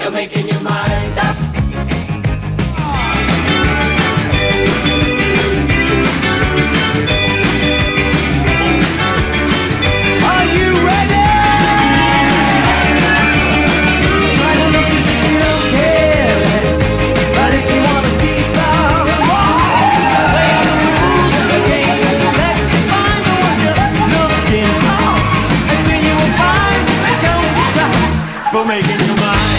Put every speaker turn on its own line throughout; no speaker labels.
you're making your mind up.
Are you ready? Trying to look as if you don't care less, but if you wanna see some more, play out the rules of the game. Let's find the one you're looking for, and soon you will find that don't stop for making your mind.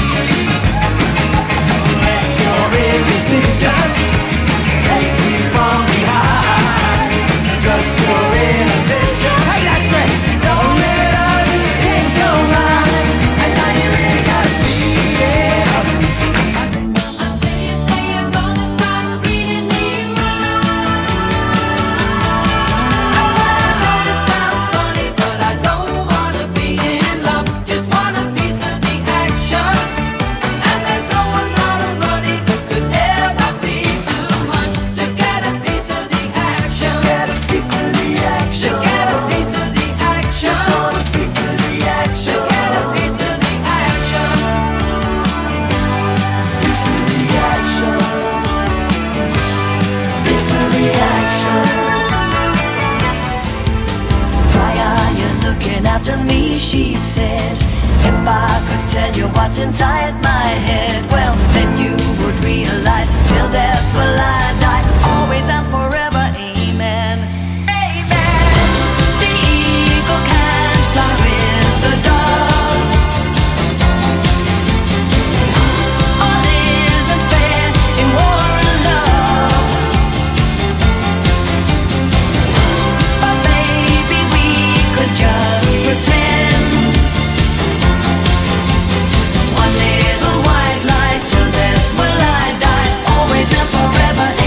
Let your indecision take you from behind. Trust your inhibition. Hey, that's right. Don't let others change your mind. And now you really gotta speed it up.
Until you say you're gonna start treating me wrong. I know it sounds funny, but I don't wanna be in love. Just want a piece of the action. And there's no amount of money that could ever be too much to get a piece of the action.
Get a piece of the
To
action.
get a piece of the action.
Just want a piece of the
To
action.
get a piece of the action.
Piece of the action. Piece of the action.
Why are you looking after me, she said. If I could tell you what's inside my head, well, then you would realize till death will I die, always and forever, amen. Amen. The eagle can't fly with the dove. All isn't fair in war and love. But maybe we could just pretend. One little white light till death will I die, always and forever,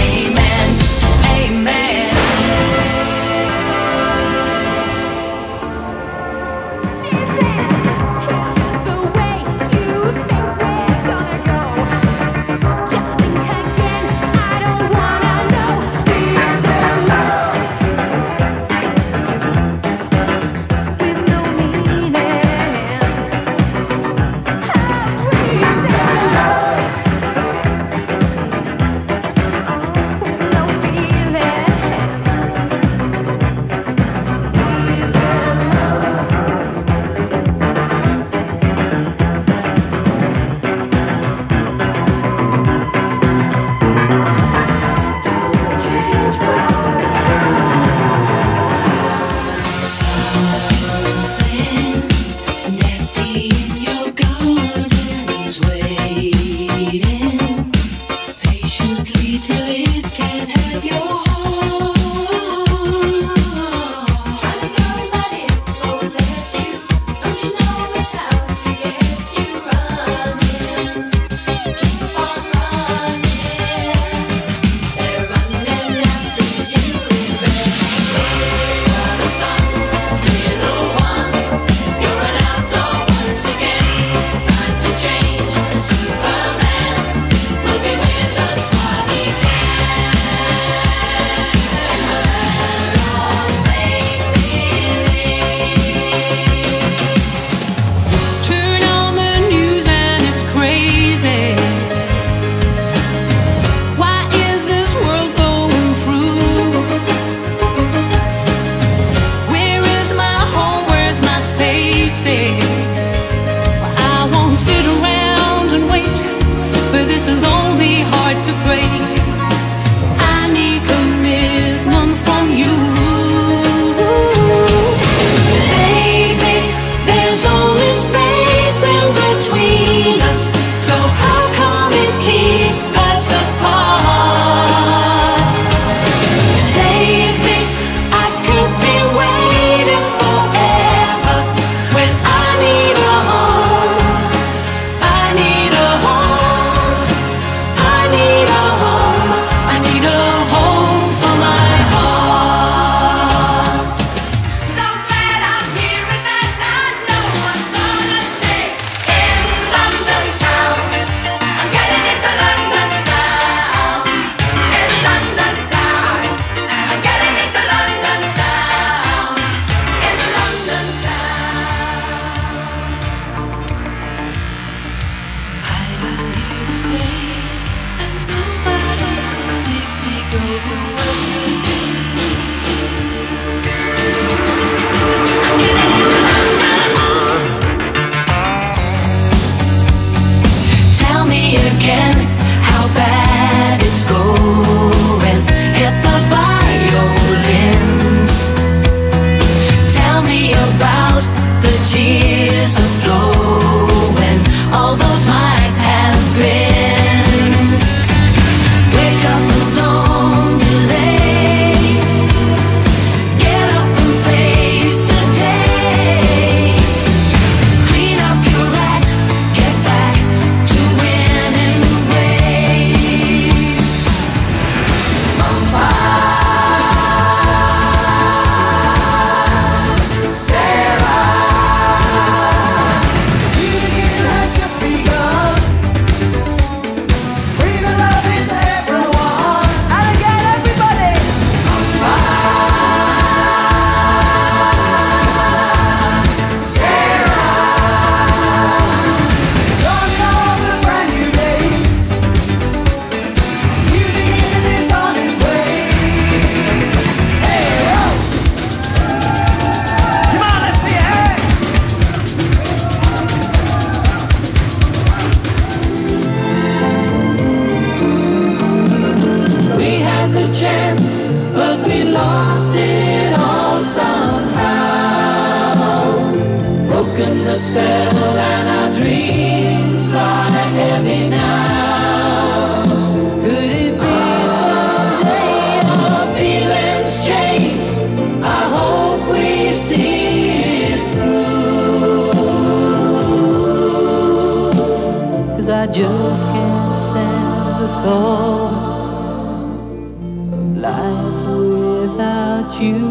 just can't stand the thought of life without you.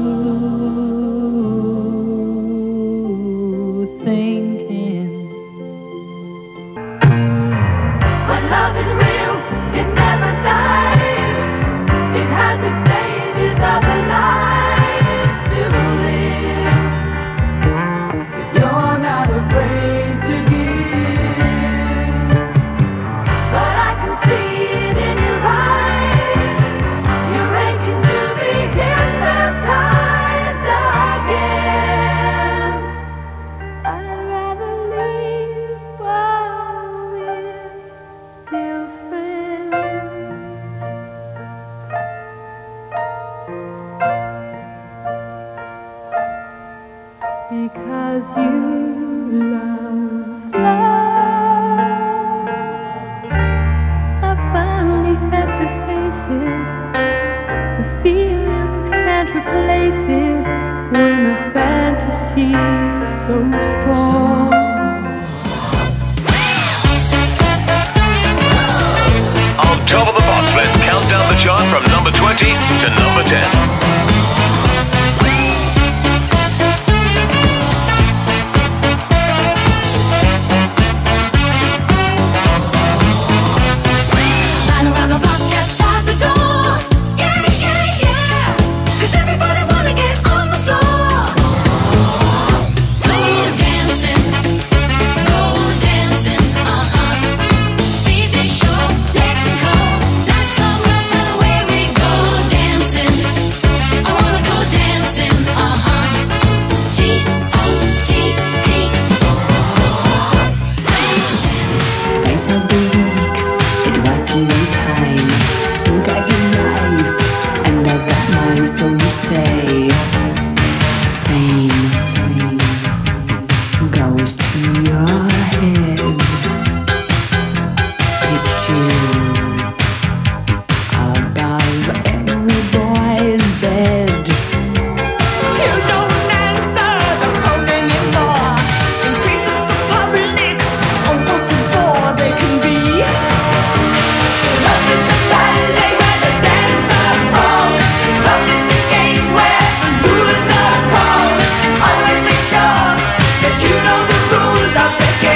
Thinking
When love is real, it never dies. It has its stages of the lives to live. If you're not afraid to give, but I can see it in your eyes. You're aching to be hypnotized again. I'd rather leave while we're still friends. Because you love love. I finally had to face it. The feelings can't replace it when the fantasy's so strong.
On top of the box, let's count down the chart from number 20 to number 10.
line around the block outside the door. Yeah, yeah, yeah. 'Cause everybody wanna get on the floor. Go dancing, baby show, Mexico. Let's come up and away we go dancing. I wanna go dancing, T-O-T-P.
Face of the week, it was TV time. You got your knife, and I've got mine, so you say. Fame goes to your head. Pictures above every boy's bed. You don't answer the phone anymore. Increase of the public, or what a bore they can be. Love is the ballet where the dancer falls. Love is the game where the loser calls. Always make sure that you know the rules of the game.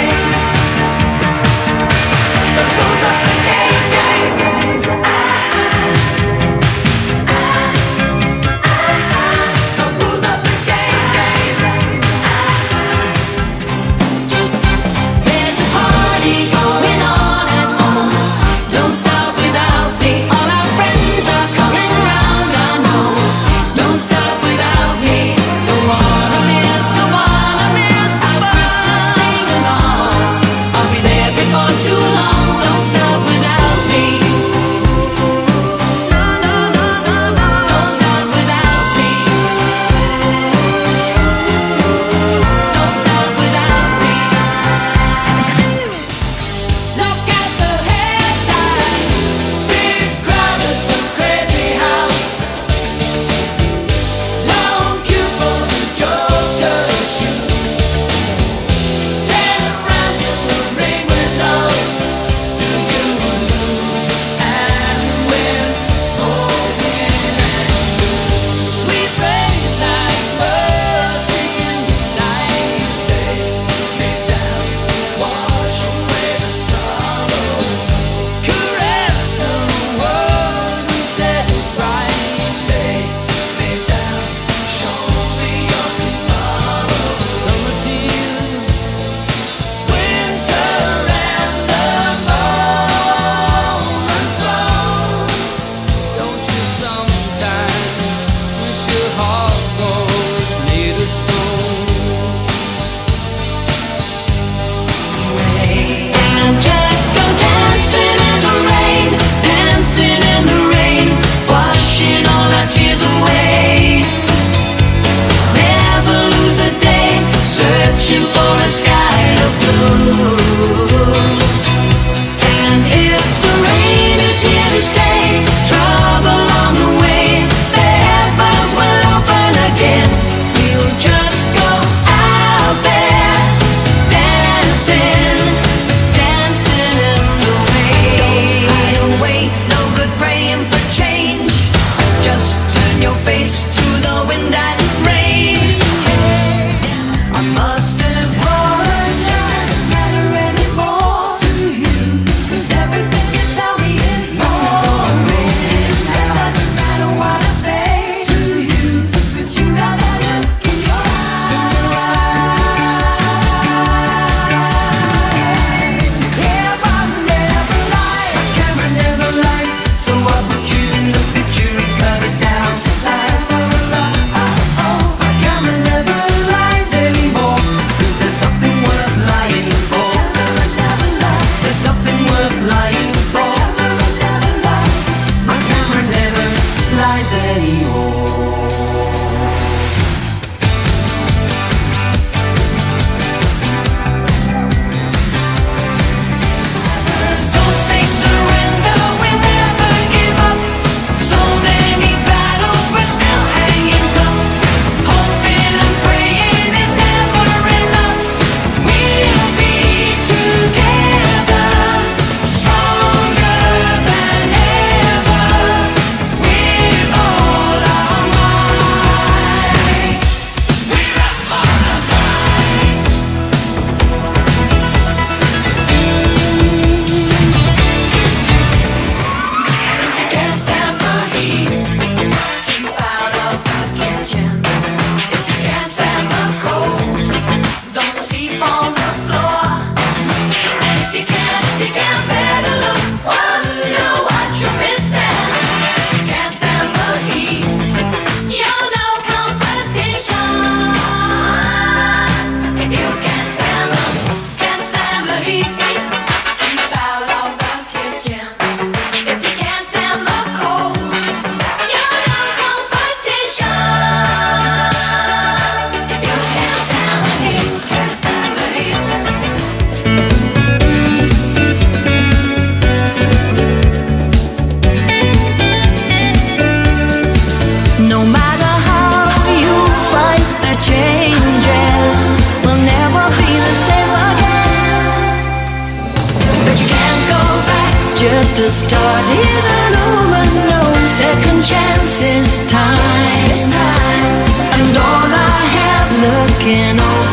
to start even over. No second chances, time, and all I have looking over.